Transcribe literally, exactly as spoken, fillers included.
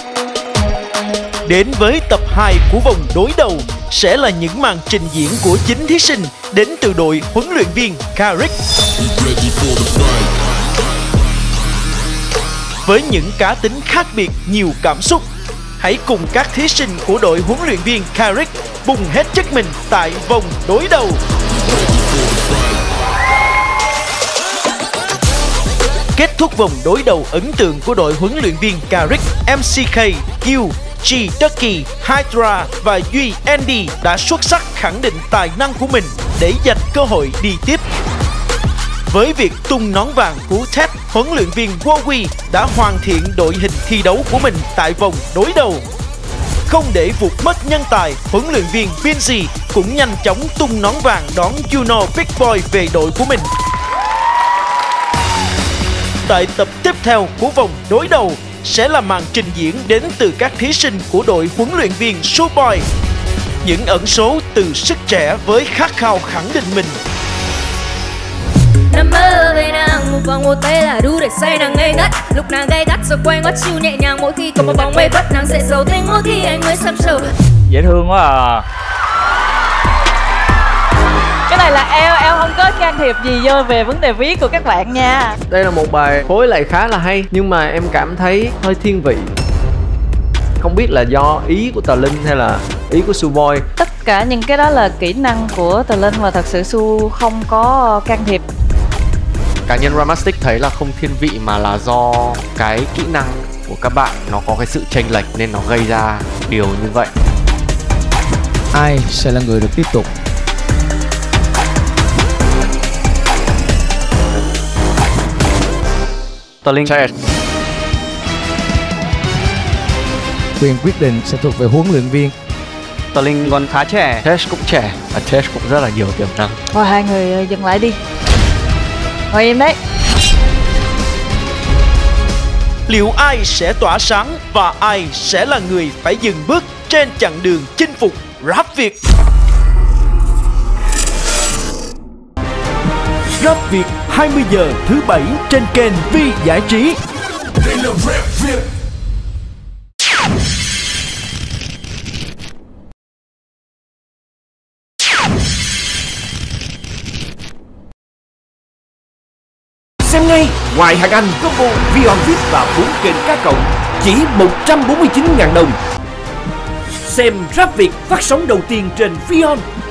Đến với tập hai của vòng đối đầu sẽ là những màn trình diễn của chính thí sinh đến từ đội huấn luyện viên Carrick. Với những cá tính khác biệt, nhiều cảm xúc, hãy cùng các thí sinh của đội huấn luyện viên Carrick bùng hết chất mình tại vòng đối đầu. Kết thúc vòng đối đầu ấn tượng của đội huấn luyện viên Carrick, em xê K, Q, G, Ducky, Hydra và Duy Andy đã xuất sắc khẳng định tài năng của mình để giành cơ hội đi tiếp. Với việc tung nón vàng của Ted, huấn luyện viên Wowy đã hoàn thiện đội hình thi đấu của mình tại vòng đối đầu. Không để vụt mất nhân tài, huấn luyện viên Vinci cũng nhanh chóng tung nón vàng đón Juno Big Boy về đội của mình. Tại tập tiếp theo của vòng đối đầu sẽ là màn trình diễn đến từ các thí sinh của đội huấn luyện viên Showboy. Những ẩn số từ sức trẻ với khát khao khẳng định mình. Nằm mơ về nàng, một vòng một tay là đủ để say nàng ngây ngất. Lúc nàng gay gắt rồi quay ngoắt chiều nhẹ nhàng, mỗi khi có một vòng mây vất nàng sẽ giấu tay mỗi khi anh mới sắp sầu. Dễ thương quá à. Cái này là em em không có can thiệp gì vô về vấn đề viết của các bạn nha. Đây là một bài phối lại khá là hay, nhưng mà em cảm thấy hơi thiên vị. Không biết là do ý của Tờ Linh hay là ý của Showboy. Tất cả những cái đó là kỹ năng của Tờ Linh và thật sự Su không có can thiệp. Cá nhân Ramastic thấy là không thiên vị mà là do cái kỹ năng của các bạn nó có cái sự chênh lệch nên nó gây ra điều như vậy. Ai sẽ là người được tiếp tục? Tờ Linh. Quyền quyết định sẽ thuộc về huấn luyện viên. Tờ Linh còn khá trẻ. Tesh cũng trẻ và Tesh cũng rất là nhiều tiềm năng. Thôi hai người dừng lại đi. Ngồi im đấy. Liệu ai sẽ tỏa sáng và ai sẽ là người phải dừng bước trên chặng đường chinh phục Rap Việt? Rap Việt hai mươi giờ thứ bảy trên kênh Vi Giải Trí. Đây là Rap Việt. Xem ngay, ngoài hàng Anh, combo Vion vê i pê và bốn kênh cá cộng chỉ một trăm bốn mươi chín nghìn đồng. Xem Rap Việt phát sóng đầu tiên trên Vion.